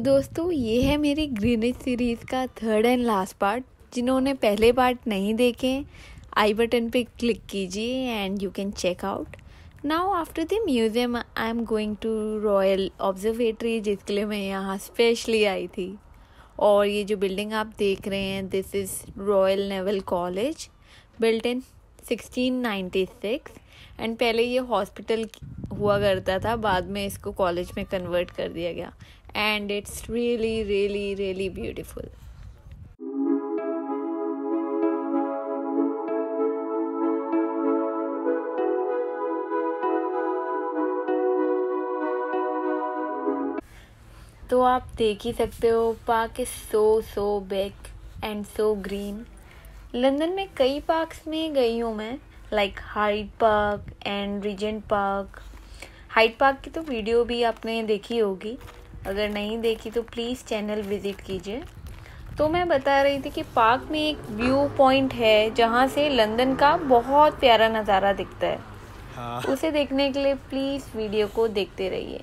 दोस्तों ये है मेरी ग्रीनिश सीरीज़ का थर्ड एंड लास्ट पार्ट। जिन्होंने पहले पार्ट नहीं देखे आई बटन पे क्लिक कीजिए and you can check out. Now after the museum I am going to Royal Observatory, जिसके लिए मैं यहाँ स्पेशली आई थी। और ये जो बिल्डिंग आप देख रहे हैं this is Royal Naval College, built in 1696 and पहले ये हॉस्पिटल हुआ करता था, बाद में इसको कॉलेज में कन्वर्ट कर दिया गया and it's really really really beautiful. तो आप देख ही सकते हो park is so big and so green. London में कई पार्क्स में गई हूँ मैं, like Hyde Park and Regent Park. Hyde Park की तो वीडियो भी आपने देखी होगी, अगर नहीं देखी तो प्लीज़ चैनल विज़िट कीजिए। तो मैं बता रही थी कि पार्क में एक व्यू पॉइंट है जहाँ से लंदन का बहुत प्यारा नज़ारा दिखता है। हाँ। उसे देखने के लिए प्लीज़ वीडियो को देखते रहिए।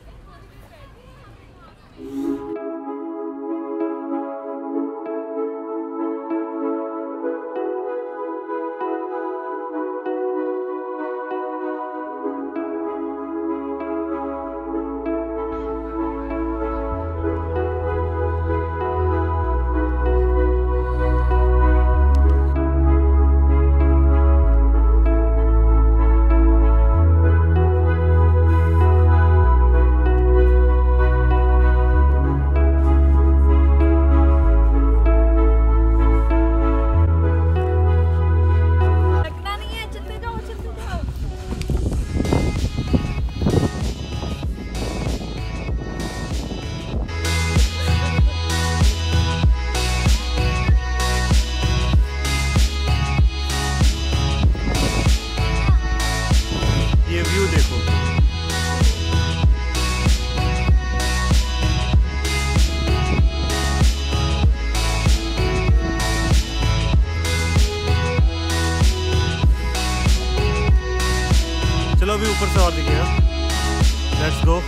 चलो अभी ऊपर से और दिखेगा। Let's go.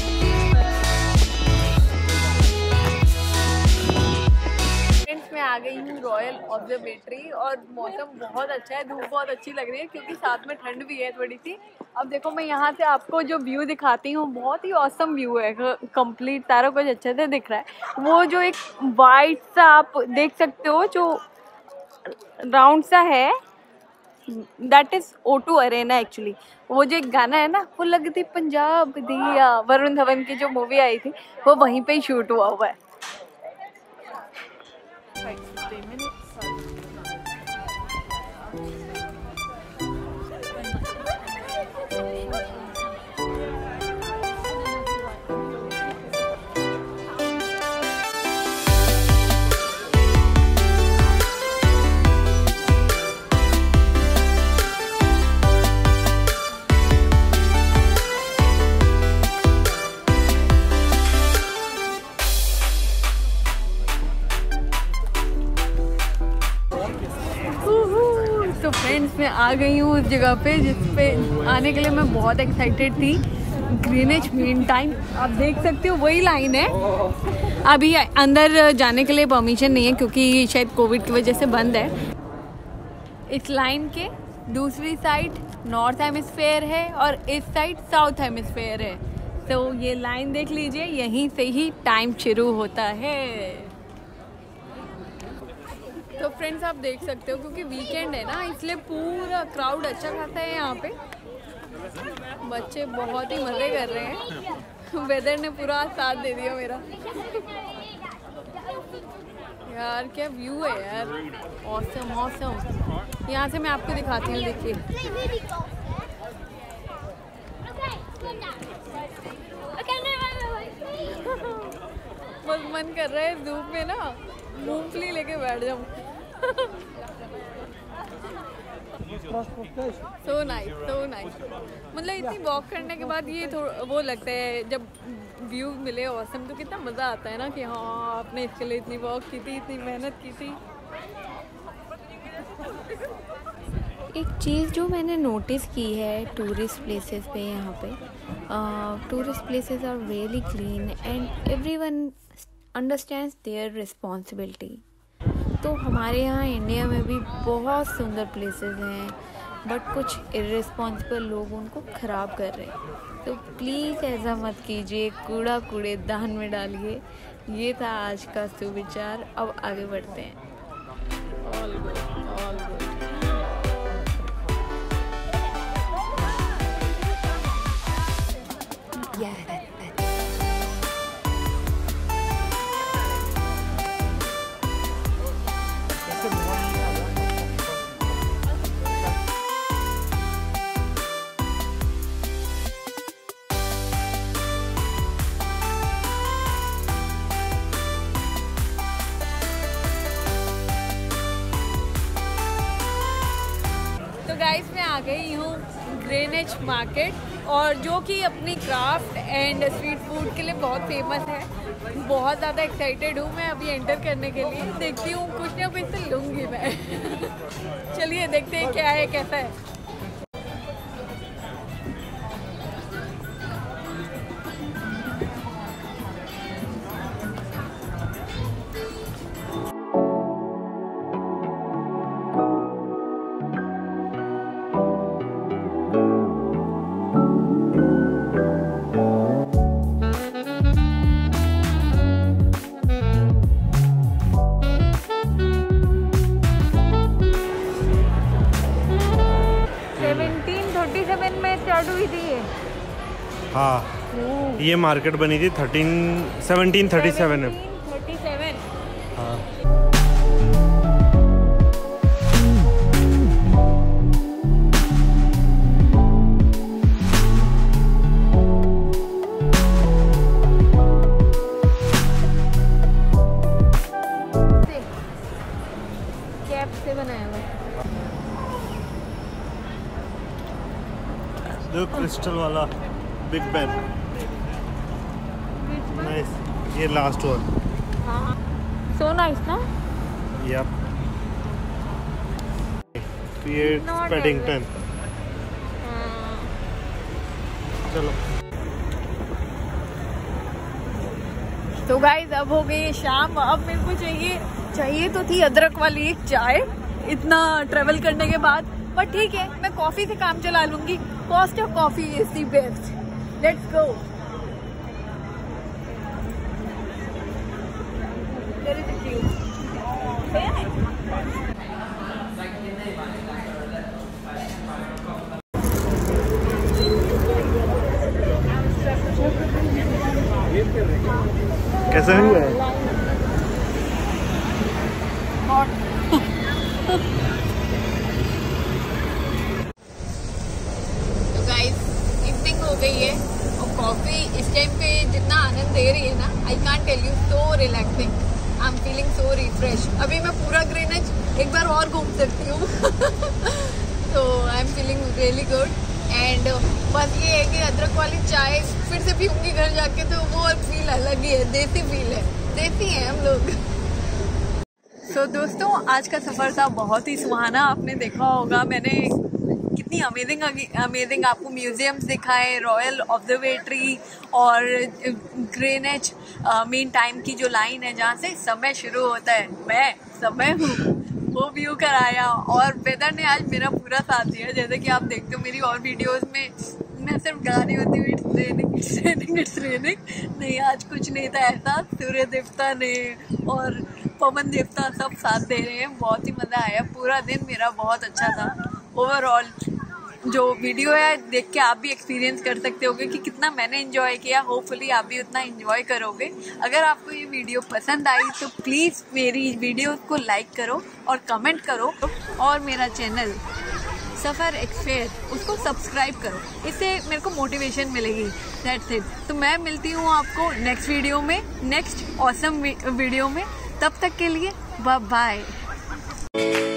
फ्रेंड्स मैं आ गई हूँ रॉयल ऑब्जर्वेटरी और मौसम बहुत अच्छा है, धूप बहुत अच्छी लग रही है क्योंकि साथ में ठंड भी है थोड़ी सी। अब देखो मैं यहाँ से आपको जो व्यू दिखाती हूँ, बहुत ही ऑसम व्यू है, कंप्लीट सारा कुछ अच्छे से दिख रहा है। वो जो एक वाइट सा आप देख सकते हो जो राउंड सा है, that is O2 Arena actually. वो जो एक गाना है ना, वो लगती पंजाब दिया, वरुण धवन की जो मूवी आई थी वो वहीं पे ही शूट हुआ है। तो फ्रेंड्स मैं आ गई हूँ उस जगह पे जिस पे आने के लिए मैं बहुत एक्साइटेड थी, ग्रीनिश मीन टाइम। आप देख सकते हो वही लाइन है। अभी अंदर जाने के लिए परमिशन नहीं है क्योंकि शायद कोविड की वजह से बंद है। इस लाइन के दूसरी साइड नॉर्थ हेमिस्फेयर है और इस साइड साउथ हेमिस्फेयर है। तो ये लाइन देख लीजिए, यहीं से ही टाइम शुरू होता है। तो फ्रेंड्स आप देख सकते हो क्योंकि वीकेंड है ना, इसलिए पूरा क्राउड अच्छा खासा है यहाँ पे। बच्चे बहुत ही मज़े कर रहे हैं, वेदर ने पूरा साथ दे दिया मेरा। यार क्या व्यू है यार, ऑसम ऑसम। यहाँ से मैं आपको दिखाती हूँ, देखिए बस मन कर रहा है धूप में ना मूंगफली लेके बैठ जाऊँ। So nice so nice. मतलब इतनी वॉक करने के बाद ये वो लगता है, जब व्यू मिले ऑसम तो कितना मज़ा आता है ना कि हाँ आपने इसके लिए इतनी वॉक की थी, इतनी मेहनत की थी। एक चीज़ जो मैंने नोटिस की है टूरिस्ट प्लेसेस पे, यहाँ पे tourist places are really clean and everyone understands their responsibility. तो हमारे यहाँ इंडिया में भी बहुत सुंदर प्लेसेस हैं, बट कुछ इर्रिस्पॉन्सिबल लोग उनको ख़राब कर रहे हैं। तो प्लीज़ ऐसा मत कीजिए, कूड़ा कूड़ेदान में डालिए। ये था आज का सुविचार। अब आगे बढ़ते हैं। All good, all good. Guys मैं आ गई हूँ ग्रीनिच मार्केट, और जो कि अपनी क्राफ्ट एंड स्ट्रीट फूड के लिए बहुत फेमस है। बहुत ज़्यादा एक्साइटेड हूँ मैं अभी एंटर करने के लिए। देखती हूँ कुछ ना कुछ तो लूँगी मैं। चलिए देखते हैं क्या है, कैसा है। में स्टार्ट हुई थी ये। हाँ, ये मार्केट बनी थी 1737 में। हाँ। कैप से बनाया हुआ जो क्रिस्टल वाला बिग पेन, नाइस। ये लास्ट वन। हाँ, सो नाइस ना। Yup, Paddington. चलो। तो गाइस अब हो गई शाम। अब मेरे को चाहिए तो थी अदरक वाली एक चाय इतना ट्रेवल करने के बाद, पर ठीक है मैं कॉफी से काम चला लूंगी। Cost of coffee is the best. Let's go. कैसा हुआ है? तो गाइस इवनिंग हो गई है और कॉफी इस टाइम पे जितना आनंद दे रही है ना, I can't tell you, so relaxing. I am feeling so refresh. अभी मैं पूरा ग्रीनिच एक बार और घूम सकती हूँ। तो I am feeling really good. And बस ये है कि अदरक वाली चाय फिर से पीऊंगी घर जाके, तो वो फील अलग ही है, देसी फील है। देसी है हम लोग। तो दोस्तों आज का सफ़र था बहुत ही सुहाना। आपने देखा होगा मैंने कितनी अमेजिंग आपको म्यूजियम्स दिखाए, रॉयल ऑब्जर्वेटरी और ग्रीनिच मेन टाइम की जो लाइन है जहाँ से समय शुरू होता है, मैं समय हूँ, वो व्यू कराया। और वेदर ने आज मेरा पूरा साथ दिया। जैसे कि आप देखते हो मेरी और वीडियोस में मैं सिर्फ गा रही होती हूँ इट्स रेनिंग। नहीं, आज कुछ नहीं था ऐसा। सूर्य देवता ने और पवन देवता सब साथ दे रहे हैं। बहुत ही मज़ा आया। पूरा दिन मेरा बहुत अच्छा था। ओवरऑल जो वीडियो है देख के आप भी एक्सपीरियंस कर सकते होगे कि कितना मैंने एंजॉय किया। होपफुली आप भी उतना एंजॉय करोगे। अगर आपको ये वीडियो पसंद आई तो प्लीज़ मेरी वीडियो को लाइक करो और कमेंट करो, और मेरा चैनल सफ़र एक्सफेयर उसको सब्सक्राइब करो। इससे मेरे को मोटिवेशन मिलेगी। That's it. तो मैं मिलती हूँ आपको नेक्स्ट वीडियो में, नेक्स्ट ऑसम वीडियो में। तब तक के लिए बाय बाय।